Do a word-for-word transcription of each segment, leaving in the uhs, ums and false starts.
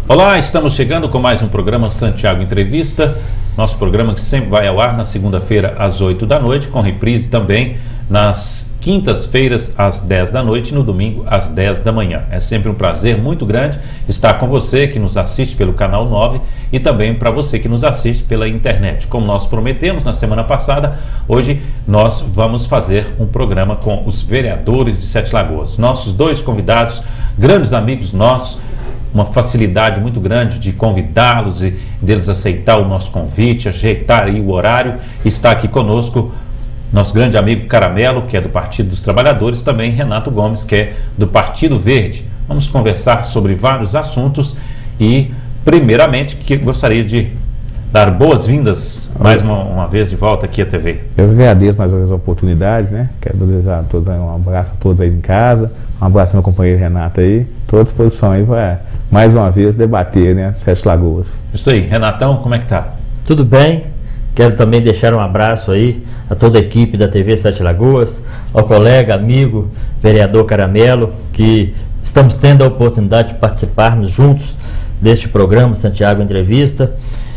Olá, estamos chegando com mais um programa Santiago Entrevista, nosso programa que sempre vai ao ar na segunda-feira às oito da noite, com reprise também nas quintas-feiras às dez da noite e no domingo às dez da manhã. É sempre um prazer muito grande estar com você que nos assiste pelo canal nove e também para você que nos assiste pela internet. Como nós prometemos na semana passada, hoje nós vamos fazer um programa com os vereadores de Sete Lagoas. Nossos dois convidados, grandes amigos nossos, uma facilidade muito grande de convidá-los e deles aceitar o nosso convite, ajeitar aí o horário. Está aqui conosco nosso grande amigo Caramelo, que é do Partido dos Trabalhadores, também Renato Gomes, que é do Partido Verde. Vamos conversar sobre vários assuntos e, primeiramente, que gostaria de dar boas-vindas mais uma, uma vez de volta aqui à T V. Eu agradeço mais uma vez a oportunidade, né? Quero desejar a todos um abraço a todos aí em casa, um abraço ao meu companheiro Renato aí, estou à disposição aí para mais uma vez debater, né, Sete Lagoas. Isso aí, Renatão, como é que tá? Tudo bem, quero também deixar um abraço aí a toda a equipe da T V Sete Lagoas, ao colega, amigo, vereador Caramelo, que estamos tendo a oportunidade de participarmos juntos deste programa Santiago Entrevista.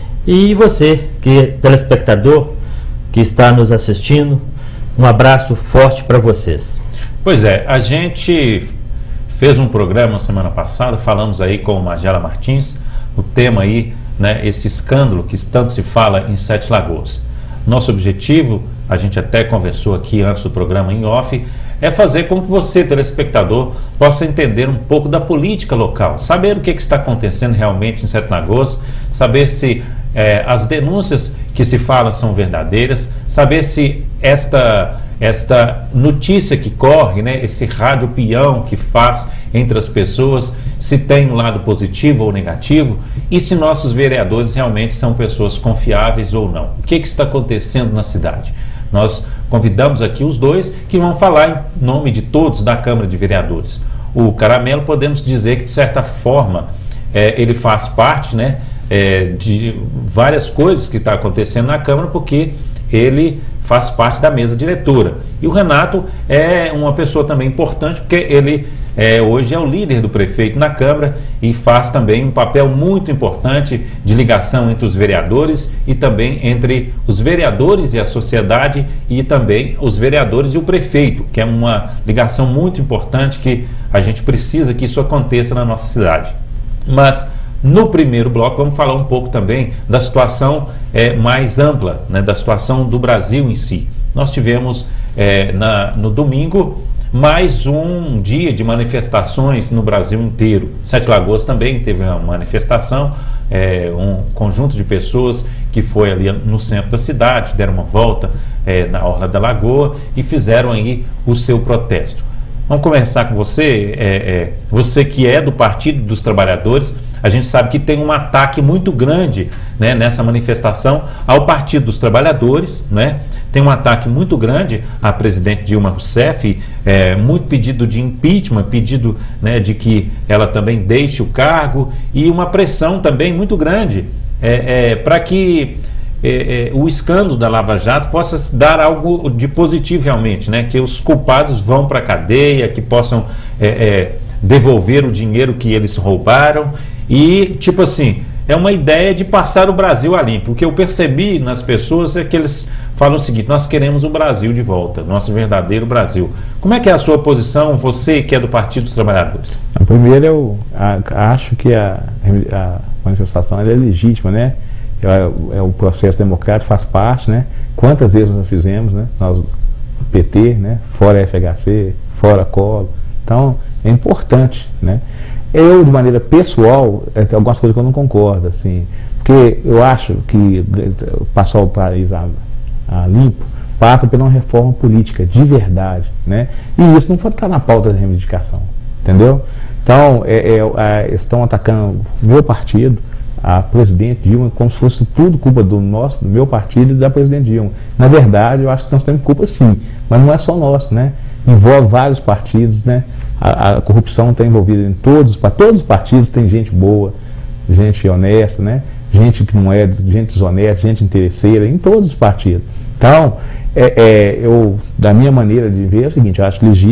E você, que é telespectador, que está nos assistindo, um abraço forte para vocês. Pois é, a gente fez um programa semana passada, falamos aí com o Magela Martins, o tema aí, né, esse escândalo que tanto se fala em Sete Lagoas. Nosso objetivo, a gente até conversou aqui antes do programa em off, é fazer com que você, telespectador, possa entender um pouco da política local, saber o que, que está acontecendo realmente em Sete Lagoas, saber se é, as denúncias que se falam são verdadeiras, saber se esta, esta notícia que corre, né, esse rádio peão que faz entre as pessoas, se tem um lado positivo ou negativo, e se nossos vereadores realmente são pessoas confiáveis ou não. O que, que está acontecendo na cidade? Nós convidamos aqui os dois que vão falar em nome de todos da Câmara de Vereadores. O Caramelo, podemos dizer que de certa forma é, ele faz parte, né, é, de várias coisas que estão acontecendo na Câmara, porque ele faz parte da mesa diretora. E o Renato é uma pessoa também importante, porque ele é, hoje é o líder do prefeito na Câmara e faz também um papel muito importante de ligação entre os vereadores e também entre os vereadores e a sociedade e também os vereadores e o prefeito, que é uma ligação muito importante que a gente precisa que isso aconteça na nossa cidade. Mas no primeiro bloco vamos falar um pouco também da situação é, mais ampla, né, da situação do Brasil em si. Nós tivemos é, na, no domingo mais um dia de manifestações no Brasil inteiro. Sete Lagoas também teve uma manifestação, é, um conjunto de pessoas que foi ali no centro da cidade, deram uma volta é, na Orla da Lagoa e fizeram aí o seu protesto. Vamos começar com você, é, é, você que é do Partido dos Trabalhadores. A gente sabe que tem um ataque muito grande, né, nessa manifestação ao Partido dos Trabalhadores, né? Tem um ataque muito grande à presidente Dilma Rousseff, é, muito pedido de impeachment, pedido, né, de que ela também deixe o cargo e uma pressão também muito grande é, é, para que é, é, o escândalo da Lava Jato possa dar algo de positivo realmente, né? Que os culpados vão para a cadeia, que possam é, é, devolver o dinheiro que eles roubaram. E, tipo assim, é uma ideia de passar o Brasil a limpo. O que eu percebi nas pessoas é que eles falam o seguinte: nós queremos o Brasil de volta, nosso verdadeiro Brasil. Como é que é a sua posição, você que é do Partido dos Trabalhadores? Primeiro, eu acho que a, a manifestação é legítima, né? É, é o processo democrático, faz parte, né? Quantas vezes nós fizemos, né? Nós, P T, né? Fora F H C, fora Collor. Então, é importante, né? Eu, de maneira pessoal, tem algumas coisas que eu não concordo, assim, porque eu acho que passar o país a, a limpo passa por uma reforma política de verdade, né? E isso não pode estar na pauta da reivindicação, entendeu? Então, é, é, é, estão atacando o meu partido, a presidente Dilma, como se fosse tudo culpa do nosso, do meu partido e da presidente Dilma. Na verdade, eu acho que nós temos culpa sim, mas não é só nosso, né? Envolve vários partidos, né? A, a corrupção está envolvida em todos, para todos os partidos tem gente boa, gente honesta, né? Gente que não é, gente desonesta, gente interesseira, em todos os partidos. Então, é, é, eu, da minha maneira de ver, é o seguinte: eu acho legítimo,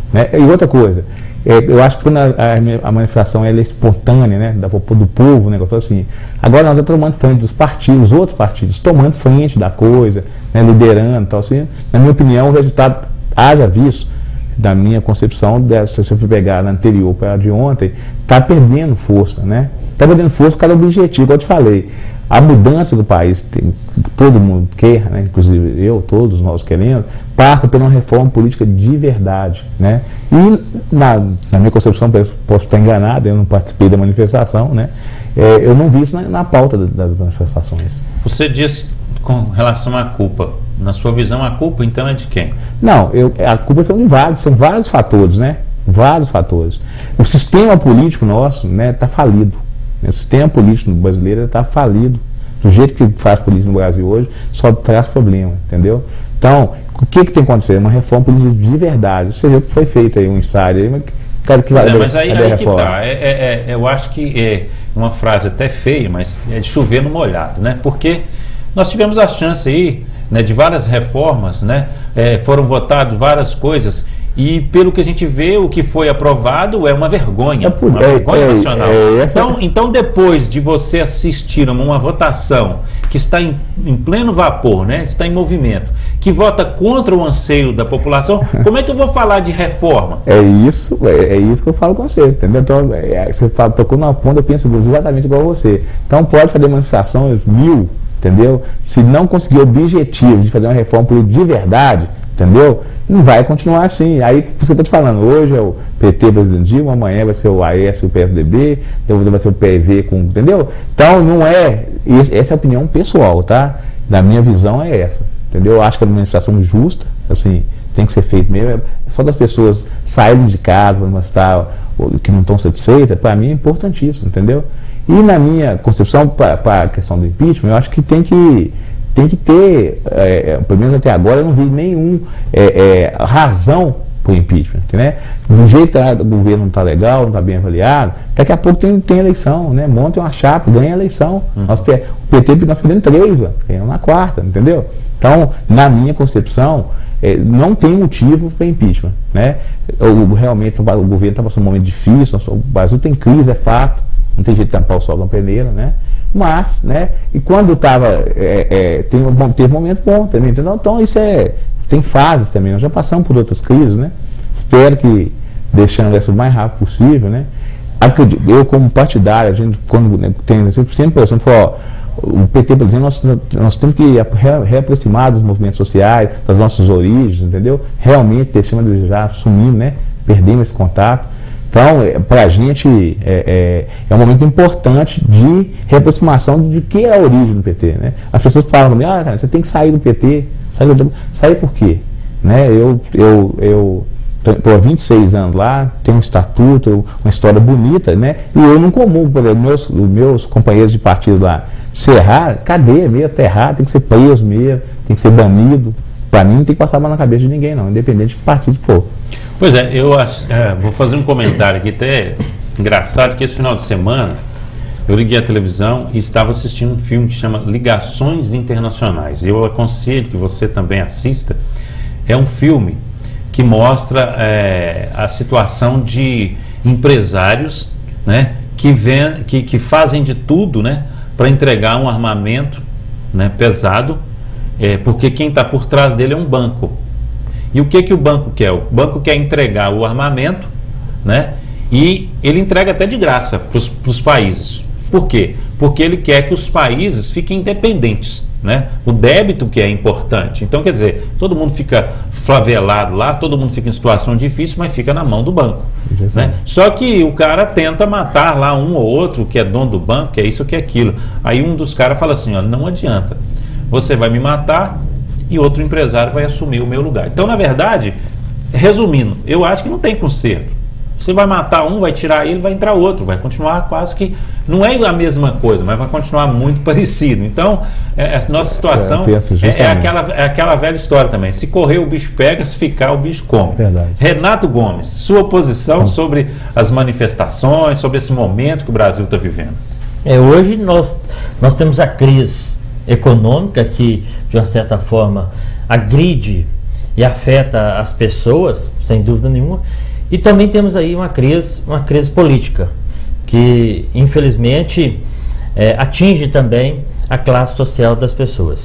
Né? E outra coisa, é, eu acho que quando a, a, a manifestação ela é espontânea, né, da, do povo, né, assim, agora nós estamos tomando frente dos partidos, outros partidos, tomando frente da coisa, né, liderando, tal, assim, na minha opinião, o resultado, haja visto, da minha concepção, dessa, se eu for pegar na anterior para a de ontem, está perdendo força, né? Está perdendo força por causa do objetivo, como eu te falei. A mudança do país, tem, todo mundo quer, né? Inclusive eu, todos nós queremos, passa por uma reforma política de verdade, né? E na, na minha concepção, posso estar enganado, eu não participei da manifestação, né? É, eu não vi isso na, na pauta das, das manifestações. Você disse com relação à culpa, na sua visão a culpa então é de quem? Não, eu, a culpa são de vários, são vários fatores, né? Vários fatores. O sistema político nosso, né, está falido. O sistema político brasileiro está falido. Do jeito que faz política no Brasil hoje, só traz problema, entendeu? Então, o que, que tem que acontecer? Uma reforma política de verdade. Você viu que foi feito aí um ensaio aí, mas, cara, que vai, é, mas aí, aí que tá. É, é, é, eu acho que é uma frase até feia, mas é de chover no molhado, né? Porque nós tivemos a chance aí, né, de várias reformas, né, é, foram votadas várias coisas e pelo que a gente vê, o que foi aprovado é uma vergonha, é, uma é, vergonha é, nacional. É, então, então, depois de você assistir a uma votação que está em, em pleno vapor, né, está em movimento, que vota contra o anseio da população, como é que eu vou falar de reforma? É isso, é, é isso que eu falo com você, entendeu? Então, é, você fala, tocou numa ponta, eu penso exatamente igual você. Então, pode fazer manifestações mil, entendeu? Se não conseguir o objetivo de fazer uma reforma política de verdade, entendeu? Não vai continuar assim. Aí, por isso que eu estou te falando, hoje é o P T presidindo, amanhã vai ser o A S, o P S D B, depois vai ser o P V, com, entendeu? Então, não é, essa é a opinião pessoal, tá? Da minha visão é essa, entendeu? Eu acho que é uma administração justa, assim, tem que ser feito mesmo. É só das pessoas saírem de casa, mostrar que não estão satisfeitas, para mim é importantíssimo, entendeu? E na minha concepção, para a questão do impeachment, eu acho que tem que, tem que ter, é, pelo menos até agora, eu não vi nenhuma é, é, razão para o impeachment. Né? Do jeito que o governo não está legal, não está bem avaliado, daqui a pouco tem, tem eleição, né? Monta uma chapa, ganha a eleição. Uhum. Nós, o P T, nós perdemos três, ganhamos na quarta, entendeu? Então, na minha concepção, é, não tem motivo para impeachment. Né? O, realmente o governo está passando um momento difícil, o Brasil tem crise, é fato. Não tem jeito de tampar o sol da peneira, né? Mas, né? E quando estava, é, é, tem, bom, teve um momento bom também, entendeu? Então isso é, tem fases também, nós já passamos por outras crises, né? Espero que, deixando essa o mais rápido possível, né? Eu como partidário, a gente, quando né, tem sempre pensando, ó, o P T, por exemplo, nós, nós temos que reaproximar dos movimentos sociais, das nossas origens, entendeu? Realmente deixamos de desejar, assumindo, né? Perdemos esse contato. Então, para a gente, é, é, é um momento importante de reaproximação de que é a origem do P T. Né? As pessoas falam, ah, cara, você tem que sair do P T. Sair, do... sair por quê? Né? Eu eu eu estou há vinte e seis anos lá, tenho um estatuto, uma história bonita, né? E eu não comungo, por exemplo, meus, meus companheiros de partido lá, se errar, cadeia mesmo, tá errado, tem que ser preso mesmo, tem que ser banido. Para mim, não tem que passar mal na cabeça de ninguém, não, independente de partido que for. Pois é, eu acho, é, vou fazer um comentário aqui até engraçado, que esse final de semana eu liguei a televisão e estava assistindo um filme que chama Ligações Internacionais. Eu aconselho que você também assista. É um filme que mostra é, a situação de empresários, né, que, vem, que, que fazem de tudo, né, para entregar um armamento, né, pesado, é, porque quem está por trás dele é um banco. E o que, que o banco quer? O banco quer entregar o armamento, né? E ele entrega até de graça para os países. Por quê? Porque ele quer que os países fiquem independentes, né? O débito que é importante. Então, quer dizer, todo mundo fica favelado lá, todo mundo fica em situação difícil, mas fica na mão do banco. Né? Só que o cara tenta matar lá um ou outro que é dono do banco, que é isso, que é aquilo. Aí um dos caras fala assim, ó, não adianta. Você vai me matar e outro empresário vai assumir o meu lugar. Então, na verdade, resumindo, eu acho que não tem conserto. Você vai matar um, vai tirar ele, vai entrar outro, vai continuar quase que... Não é a mesma coisa, mas vai continuar muito parecido. Então, é, a nossa situação é, é, aquela, é aquela velha história também. Se correr, o bicho pega, se ficar, o bicho come. Verdade. Renato Gomes, sua posição sobre as manifestações, sobre esse momento que o Brasil está vivendo. É, hoje nós, nós temos a crise econômica que, de uma certa forma, agride e afeta as pessoas, sem dúvida nenhuma. E também temos aí uma crise, uma crise política, que infelizmente é, atinge também a classe social das pessoas.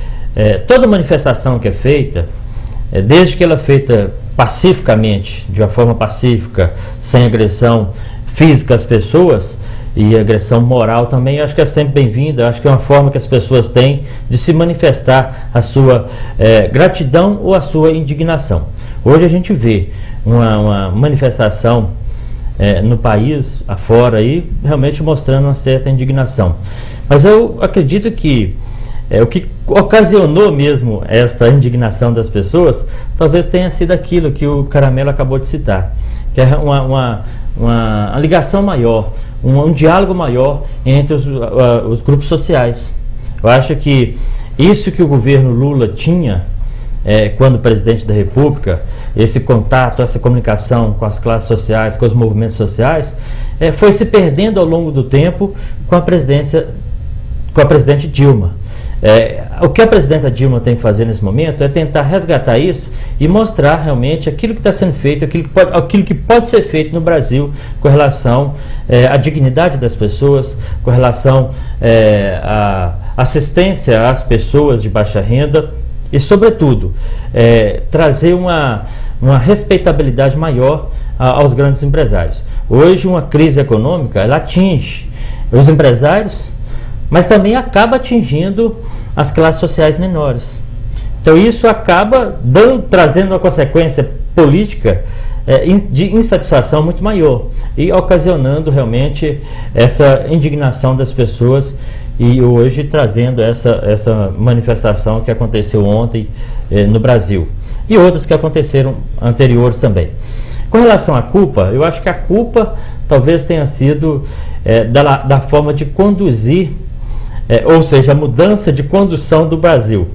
É, toda manifestação que é feita, é, desde que ela é feita pacificamente, de uma forma pacífica, sem agressão física às pessoas, e agressão moral também, acho que é sempre bem-vinda. Acho que é uma forma que as pessoas têm de se manifestar a sua é, gratidão ou a sua indignação. Hoje a gente vê uma, uma manifestação é, no país afora aí, realmente mostrando uma certa indignação. Mas eu acredito que é, o que ocasionou mesmo esta indignação das pessoas talvez tenha sido aquilo que o Caramelo acabou de citar, que é uma, uma, uma, uma ligação maior, um, um diálogo maior entre os, uh, os grupos sociais. Eu acho que isso que o governo Lula tinha é, quando presidente da República, esse contato, essa comunicação com as classes sociais, com os movimentos sociais, é, foi se perdendo ao longo do tempo com a presidência, com a presidente Dilma. É, o que a presidenta Dilma tem que fazer nesse momento é tentar resgatar isso e mostrar realmente aquilo que está sendo feito, aquilo que, pode, aquilo que pode ser feito no Brasil com relação é, à dignidade das pessoas, com relação é, à assistência às pessoas de baixa renda e, sobretudo, é, trazer uma, uma respeitabilidade maior a, aos grandes empresários. Hoje, uma crise econômica, ela atinge os empresários, mas também acaba atingindo as classes sociais menores. Então isso acaba dando, trazendo uma consequência política é, de insatisfação muito maior e ocasionando realmente essa indignação das pessoas, e hoje trazendo essa, essa manifestação que aconteceu ontem é, no Brasil e outras que aconteceram anteriores também. Com relação à culpa, eu acho que a culpa talvez tenha sido é, da, da forma de conduzir, É, ou seja, a mudança de condução do Brasil.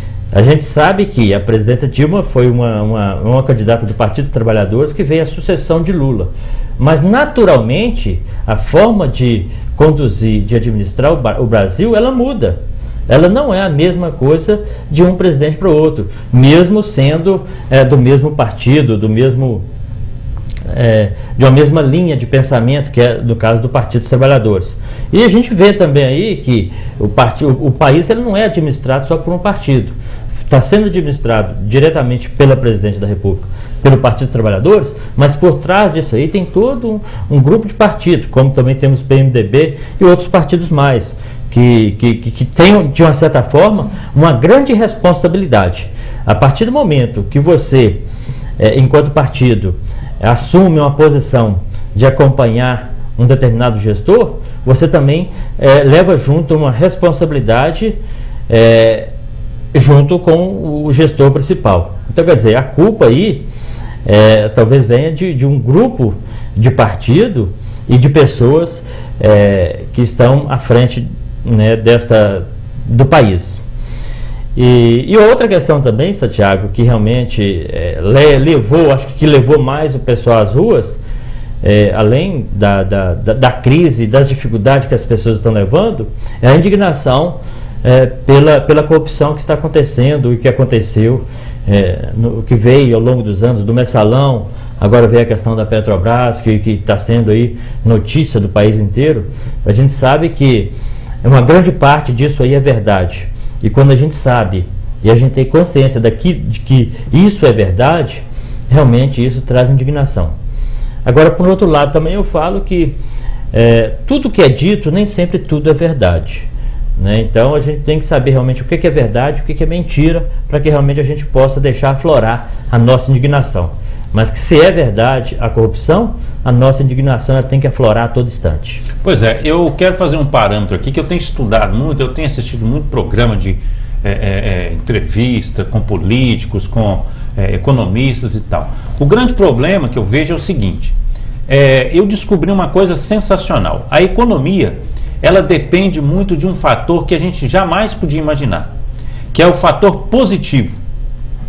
A gente sabe que a presidenta Dilma foi uma, uma, uma candidata do Partido dos Trabalhadores que veio a sucessão de Lula. Mas, naturalmente, a forma de conduzir, de administrar o, o Brasil, ela muda. Ela não é a mesma coisa de um presidente para o outro, mesmo sendo é, do mesmo partido, do mesmo... É, de uma mesma linha de pensamento, que é no caso do Partido dos Trabalhadores. E a gente vê também aí que o, part... o, o país ele não é administrado só por um partido, está sendo administrado diretamente pela presidente da República, pelo Partido dos Trabalhadores, mas por trás disso aí tem todo um, um grupo de partidos, como também temos o P M D B e outros partidos mais, que, que, que, que têm, de uma certa forma, uma grande responsabilidade. A partir do momento que você, é, enquanto partido, assume uma posição de acompanhar um determinado gestor, você também é, leva junto uma responsabilidade é, junto com o gestor principal. Então, quer dizer, a culpa aí é, talvez venha de, de um grupo de partido e de pessoas é, que estão à frente, né, dessa, do país. E, e outra questão também, Santiago, que realmente é, levou, acho que levou mais o pessoal às ruas, é, além da, da, da, da crise, das dificuldades que as pessoas estão levando, é a indignação é, pela, pela corrupção que está acontecendo e que aconteceu, é, no, que veio ao longo dos anos do mensalão, agora veio a questão da Petrobras, que está sendo aí notícia do país inteiro. A gente sabe que uma grande parte disso aí é verdade. E quando a gente sabe e a gente tem consciência daqui, de que isso é verdade, realmente isso traz indignação. Agora, por outro lado, também eu falo que é, tudo que é dito, nem sempre tudo é verdade, né? Então a gente tem que saber realmente o que, que é verdade, o que, que é mentira, para que realmente a gente possa deixar aflorar a nossa indignação. Mas que se é verdade a corrupção, a nossa indignação ela tem que aflorar a todo instante. Pois é, eu quero fazer um parâmetro aqui que eu tenho estudado muito, eu tenho assistido muito programa de é, é, entrevista com políticos, com é, economistas e tal. O grande problema que eu vejo é o seguinte, é, eu descobri uma coisa sensacional. A economia, ela depende muito de um fator que a gente jamais podia imaginar, que é o fator positivo.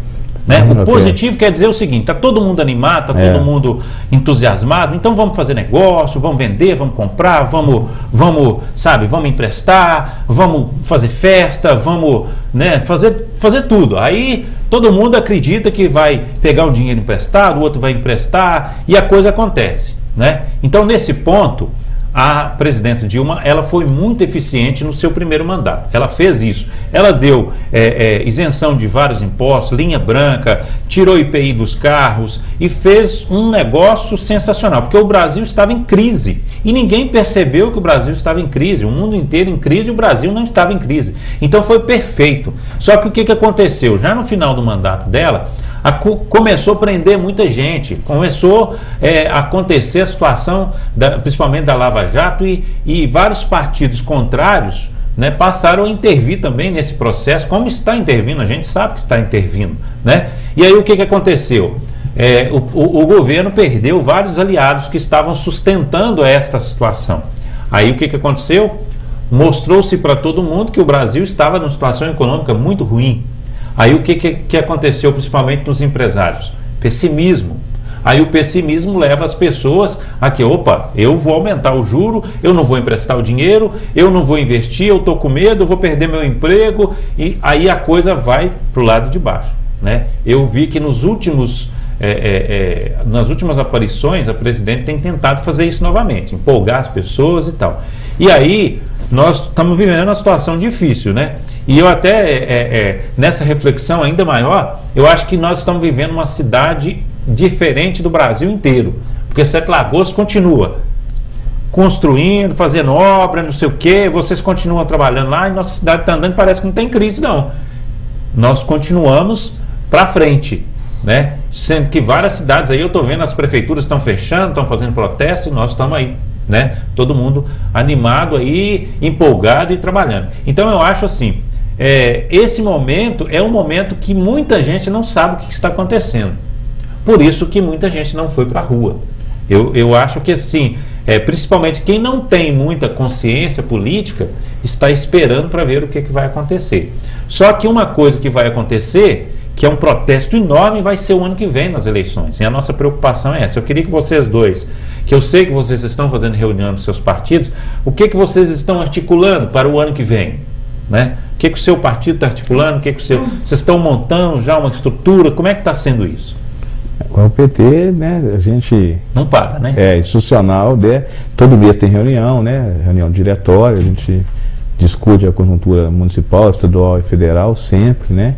Né? Uhum, o positivo quer dizer o seguinte: está todo mundo animado, está é. todo mundo entusiasmado, então vamos fazer negócio, vamos vender, vamos comprar, vamos, vamos, sabe, vamos emprestar, vamos fazer festa, vamos, né, fazer, fazer tudo. Aí todo mundo acredita que vai pegar o dinheiro emprestado, o outro vai emprestar e a coisa acontece, né? Então, nesse ponto, a presidenta Dilma, ela foi muito eficiente no seu primeiro mandato. Ela fez isso. Ela deu é, é, isenção de vários impostos, linha branca, tirou I P I dos carros e fez um negócio sensacional, porque o Brasil estava em crise e ninguém percebeu que o Brasil estava em crise. O mundo inteiro em crise e o Brasil não estava em crise. Então foi perfeito. Só que o que, que aconteceu? Já no final do mandato dela, A, começou a prender muita gente, começou é, a acontecer a situação, da, principalmente da Lava Jato, e, e vários partidos contrários, né, passaram a intervir também nesse processo, como está intervindo, a gente sabe que está intervindo, né? E aí o que, que aconteceu? É, o, o, o governo perdeu vários aliados que estavam sustentando esta situação. Aí o que, que aconteceu? Mostrou-se para todo mundo que o Brasil estava numa situação econômica muito ruim. Aí o que, que, que aconteceu principalmente nos empresários? Pessimismo. Aí o pessimismo leva as pessoas a que, opa, eu vou aumentar o juro, eu não vou emprestar o dinheiro, eu não vou investir, eu estou com medo, eu vou perder meu emprego, e aí a coisa vai para o lado de baixo, né? Eu vi que nos últimos, é, é, é, nas últimas aparições a presidente tem tentado fazer isso novamente, empolgar as pessoas e tal. E aí nós estamos vivendo uma situação difícil, né? E eu até, é, é, nessa reflexão ainda maior, eu acho que nós estamos vivendo uma cidade diferente do Brasil inteiro, porque Sete Lagoas continua construindo, fazendo obra, não sei o que, vocês continuam trabalhando lá e nossa cidade está andando, parece que não tem crise não. Nós continuamos para frente, né? Sendo que várias cidades aí, eu estou vendo, as prefeituras estão fechando, estão fazendo protesto e nós estamos aí, né? Todo mundo animado aí, empolgado e trabalhando. Então eu acho assim, é, esse momento é um momento que muita gente não sabe o que está acontecendo. Por isso que muita gente não foi para a rua. Eu, eu acho que assim, é, principalmente quem não tem muita consciência política, está esperando para ver o que, que vai acontecer. Só que uma coisa que vai acontecer, que é um protesto enorme, vai ser o ano que vem nas eleições. E a nossa preocupação é essa. Eu queria que vocês dois, que eu sei que vocês estão fazendo reunião nos seus partidos, o que, que vocês estão articulando para o ano que vem? Né? O que, que o seu partido está articulando? O que, que o seu, vocês estão montando já uma estrutura? Como é que está sendo isso? O P T, né, a gente... Não para, né? É institucional, né? Todo mês tem reunião, né? Reunião diretória, a gente discute a conjuntura municipal, estadual e federal sempre, né?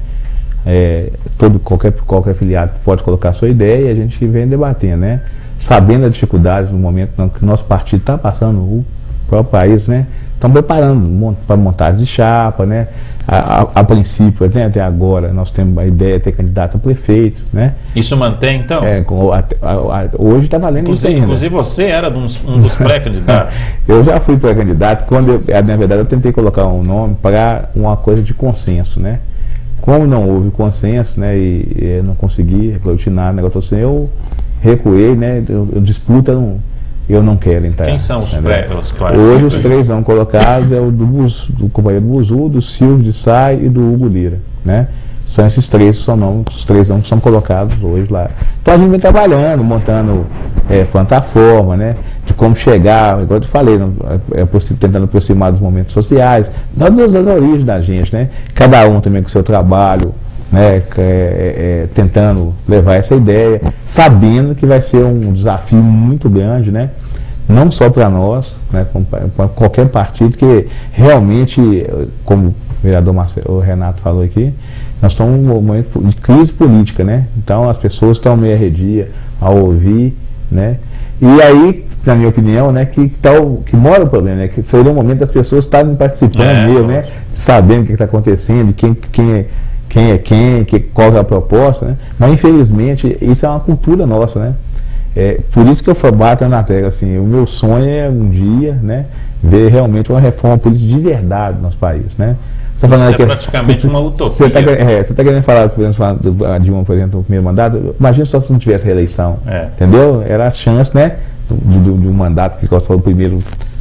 É, todo, qualquer, qualquer filiado pode colocar a sua ideia e a gente vem debatendo, né? Sabendo as dificuldades no momento que o nosso partido está passando, o próprio país, né? Estamos preparando para montagem de chapa, né? A, a, a princípio, né, até agora, nós temos a ideia de ter candidato a prefeito, né? Isso mantém, então? É, com, a, a, a, hoje está valendo inclusive, isso ainda. Inclusive você era um dos, um dos pré-candidatos. Eu já fui pré-candidato, quando eu, na verdade eu tentei colocar um nome para uma coisa de consenso, né? Como não houve consenso, né, e, e não consegui aglutinar o negócio assim, eu recuei, né? Eu, eu disputa, não, eu não quero entrar. Quem são os né, pré? Os Hoje os três não colocados é o do, Buz, do companheiro Buzu, do Silvio de Sá e do Hugo Lira, né? São esses três, são não, os três não são colocados hoje lá. Então a gente vem trabalhando, montando é, plataforma, né? De como chegar, igual eu te falei, não, é, é, tentando aproximar dos momentos sociais, das, das origens da gente, né? Cada um também com o seu trabalho, né? É, é, tentando levar essa ideia, sabendo que vai ser um desafio muito grande, né? Não só para nós, né? Para qualquer partido, que realmente, como o vereador Marcelo, o Renato falou aqui, nós estamos num momento de crise política, né? Então as pessoas estão meio arredia ao ouvir, né? E aí, na minha opinião, né, que, que, tá o, que mora o problema, né? Que seria o momento das pessoas estarem participando é, mesmo, né? Sabendo o que está acontecendo, quem, quem é quem, é quem que, qual é a proposta, né? Mas infelizmente isso é uma cultura nossa, né? É, por isso que eu bato na tecla, assim, o meu sonho é um dia, né, ver realmente uma reforma política de verdade no nosso país, né? Você Isso é que, praticamente tu, uma utopia. Você está é, tá querendo falar, por exemplo, do Dilma, por exemplo, do primeiro mandato, imagina só se não tivesse reeleição, é. Entendeu? Era a chance, né, de, de, de um mandato que, como você falou, o primeiro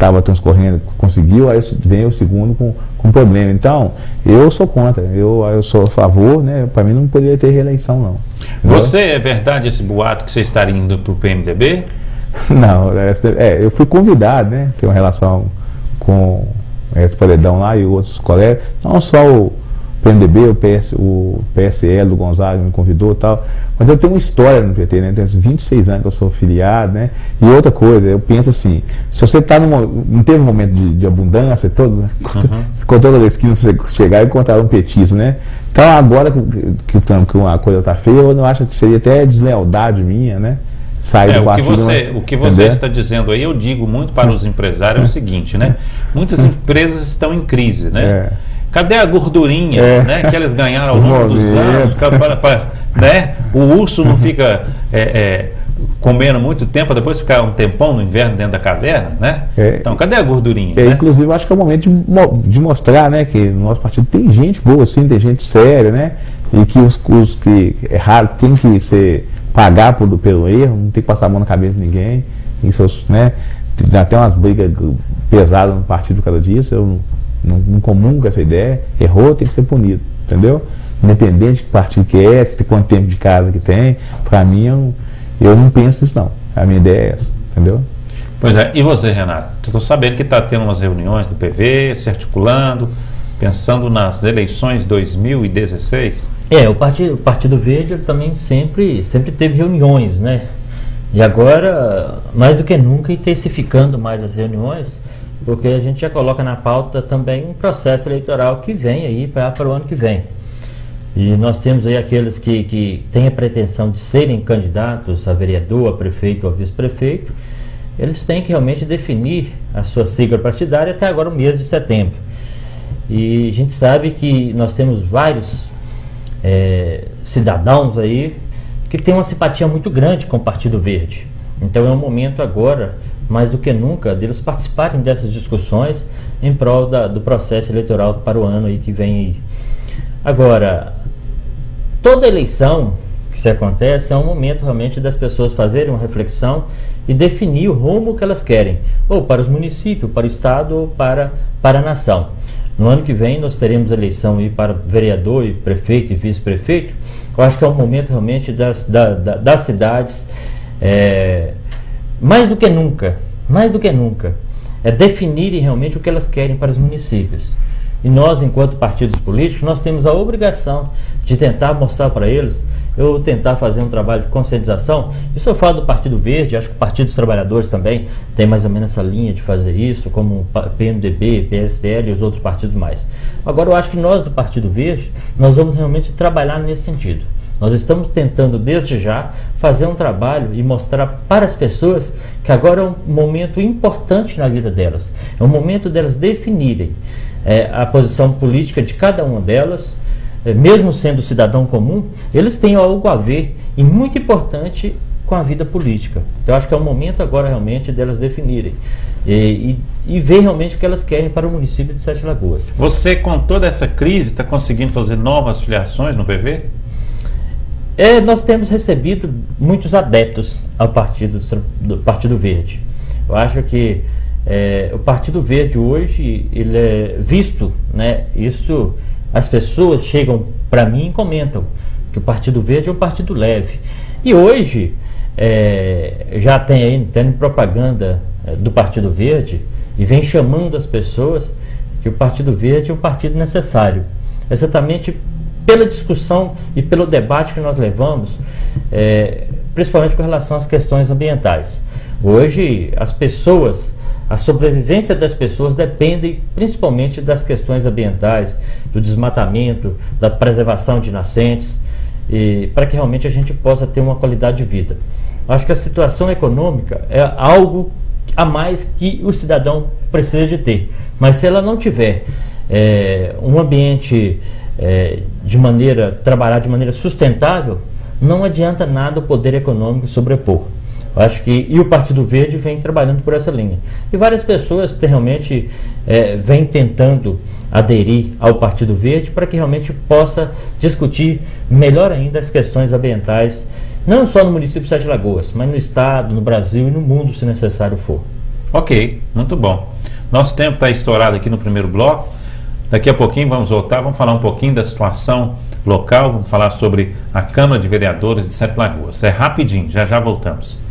estava transcorrendo conseguiu, aí vem o segundo com, com problema. Então, eu sou contra, eu, eu sou a favor, né? Para mim não poderia ter reeleição, não. Você, é verdade esse boato que você estaria indo para o P M D B? Não, é, eu fui convidado, né? Tem uma relação com esse paredão lá e outros colegas, não só o P M D B, o, P S, o P S L do Gonzaga me convidou e tal, mas eu tenho uma história no P T, né? Tem vinte e seis anos que eu sou filiado, né? E outra coisa, eu penso assim, se você está numa, não teve um momento de, de abundância, todo, né? Uhum. Com toda a esquina você chegar e encontrar um petismo, né? Então agora que, que, que uma coisa está feia, eu não acho que seria até deslealdade minha, né? É, o, que você, uma, o que você está dizendo aí, eu digo muito para os empresários é o seguinte, né? Muitas empresas estão em crise, né? É. Cadê a gordurinha, é. né, que elas ganharam ao longo dos anos? Para, para, né? O urso não fica é, é, comendo muito tempo, depois ficar um tempão no inverno dentro da caverna, né? É. Então, cadê a gordurinha? É, né? Inclusive, eu acho que é o momento de, de mostrar, né, que no nosso partido tem gente boa, assim, tem gente séria, né? E que os, os que erraram tem que ser pagar por, pelo erro, não tem que passar a mão na cabeça de ninguém. Isso, né? Tem até umas brigas pesadas no partido por causa disso. Eu não, não comungo com essa ideia. Errou, tem que ser punido, entendeu? Independente de que partido que é, se tem quanto tempo de casa que tem, para mim eu não, eu não penso nisso, não. A minha ideia é essa, entendeu? Pois é, e você, Renato? Estou sabendo que está tendo umas reuniões do P V, se articulando, pensando nas eleições dois mil e dezesseis? É, o Partido, o Partido Verde também sempre, sempre teve reuniões, né? E agora, mais do que nunca, intensificando mais as reuniões, porque a gente já coloca na pauta também um processo eleitoral que vem aí para, para o ano que vem. E nós temos aí aqueles que, que têm a pretensão de serem candidatos a vereador, a prefeito ou a vice-prefeito, eles têm que realmente definir a sua sigla partidária até agora o mês de setembro. E a gente sabe que nós temos vários é, cidadãos aí que têm uma simpatia muito grande com o Partido Verde. Então é um momento agora, mais do que nunca, deles participarem dessas discussões em prol da, do processo eleitoral para o ano aí que vem aí. Agora, toda eleição que se acontece é um momento realmente das pessoas fazerem uma reflexão e definir o rumo que elas querem, ou para os municípios, para o estado, ou para, para a nação. No ano que vem nós teremos eleição aí para vereador, e prefeito e vice-prefeito. Eu acho que é um momento realmente das, da, da, das cidades, é, mais do que nunca, mais do que nunca, é definirem realmente o que elas querem para os municípios. E nós, enquanto partidos políticos, nós temos a obrigação de tentar mostrar para eles, eu tentar fazer um trabalho de conscientização. Isso eu falo do Partido Verde, acho que o Partido dos Trabalhadores também tem mais ou menos essa linha de fazer isso, como o P M D B, P S L e os outros partidos mais. Agora eu acho que nós do Partido Verde, nós vamos realmente trabalhar nesse sentido. Nós estamos tentando desde já fazer um trabalho e mostrar para as pessoas que agora é um momento importante na vida delas. É um momento delas definirem é, a posição política de cada uma delas, é, mesmo sendo cidadão comum, eles têm algo a ver e muito importante com a vida política. Então eu acho que é o momento agora realmente delas definirem e, e, e ver realmente o que elas querem para o município de Sete Lagoas. Você, com toda essa crise, está conseguindo fazer novas filiações no P V? É, nós temos recebido muitos adeptos ao Partido, do Partido Verde. Eu acho que é, o Partido Verde hoje, ele é visto, né, isso, as pessoas chegam para mim e comentam que o Partido Verde é um partido leve. E hoje, é, já tem aí, tem propaganda do Partido Verde e vem chamando as pessoas que o Partido Verde é um partido necessário. Exatamente pela discussão e pelo debate que nós levamos, é, principalmente com relação às questões ambientais. Hoje, as pessoas, a sobrevivência das pessoas depende principalmente das questões ambientais, do desmatamento, da preservação de nascentes, para que realmente a gente possa ter uma qualidade de vida. Acho que a situação econômica é algo a mais que o cidadão precisa de ter, mas se ela não tiver é, um ambiente É, de maneira, trabalhar de maneira sustentável, não adianta nada o poder econômico sobrepor. Eu acho que, e o Partido Verde vem trabalhando por essa linha. E várias pessoas que realmente é, vêm tentando aderir ao Partido Verde para que realmente possa discutir melhor ainda as questões ambientais, não só no município de Sete Lagoas, mas no estado, no Brasil e no mundo, se necessário for. Ok, muito bom. Nosso tempo está estourado aqui no primeiro bloco. Daqui a pouquinho vamos voltar, vamos falar um pouquinho da situação local, vamos falar sobre a Câmara de Vereadores de Sete Lagoas. É rapidinho, já já voltamos.